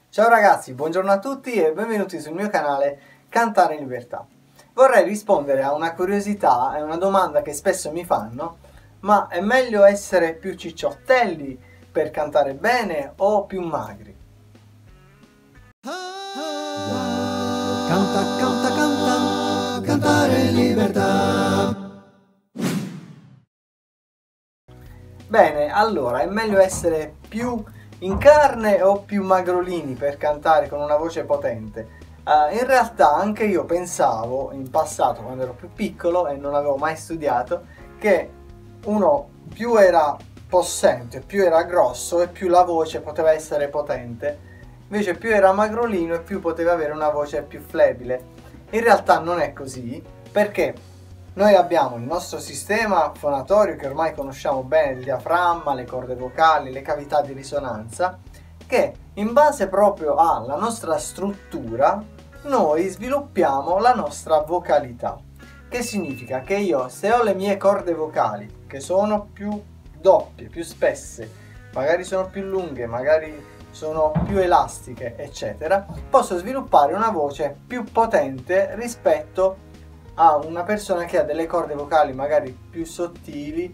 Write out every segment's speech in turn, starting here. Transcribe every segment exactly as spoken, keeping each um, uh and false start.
Ciao ragazzi, buongiorno a tutti e benvenuti sul mio canale Cantare in Libertà. Vorrei rispondere a una curiosità e una domanda che spesso mi fanno, ma è meglio essere più cicciottelli per cantare bene o più magri? Canta, canta, canta, cantare in libertà. Bene, allora, è meglio essere più in carne o più magrolini per cantare con una voce potente? Uh, in realtà anche io pensavo in passato, quando ero più piccolo e non avevo mai studiato, che uno più era possente, più era grosso e più la voce poteva essere potente, invece più era magrolino e più poteva avere una voce più flebile. In realtà non è così, perché noi abbiamo il nostro sistema fonatorio che ormai conosciamo bene, il diaframma, le corde vocali, le cavità di risonanza, che in base proprio alla nostra struttura noi sviluppiamo la nostra vocalità. Che significa che io, se ho le mie corde vocali che sono più doppie, più spesse, magari sono più lunghe, magari sono più elastiche, eccetera, posso sviluppare una voce più potente rispetto a una persona che ha delle corde vocali magari più sottili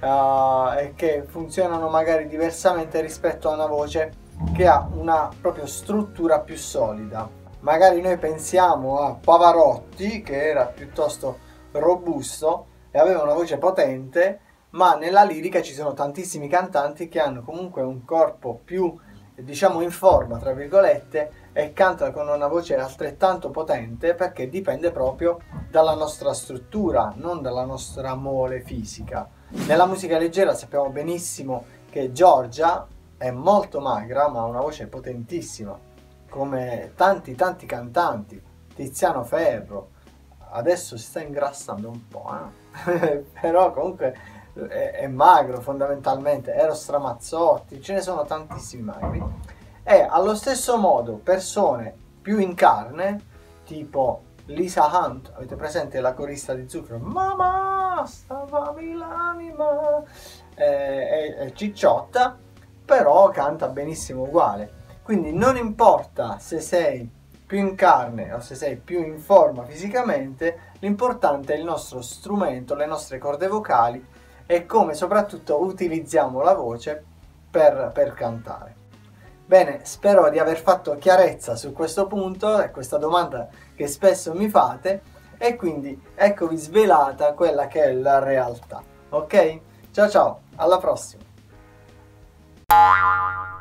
uh, e che funzionano magari diversamente rispetto a una voce che ha una proprio struttura più solida. Magari noi pensiamo a Pavarotti, che era piuttosto robusto e aveva una voce potente, ma nella lirica ci sono tantissimi cantanti che hanno comunque un corpo più, diciamo, in forma, tra virgolette, e cantano con una voce altrettanto potente, perché dipende proprio dalla nostra struttura, non dalla nostra mole fisica. Nella musica leggera sappiamo benissimo che Giorgia è molto magra ma ha una voce potentissima, come tanti tanti cantanti. Tiziano Ferro adesso si sta ingrassando un po', eh? Però comunque è, è magro fondamentalmente. Eros Ramazzotti, ce ne sono tantissimi magri. E allo stesso modo persone più in carne, tipo Lisa Hunt, avete presente la corista di Zucchero? Mamma, stavami l'anima, è, è cicciotta, però canta benissimo uguale. Quindi non importa se sei più in carne o se sei più in forma fisicamente, l'importante è il nostro strumento, le nostre corde vocali e come soprattutto utilizziamo la voce per, per cantare. Bene, spero di aver fatto chiarezza su questo punto, è questa domanda che spesso mi fate, e quindi eccovi svelata quella che è la realtà. Ok? Ciao ciao, alla prossima!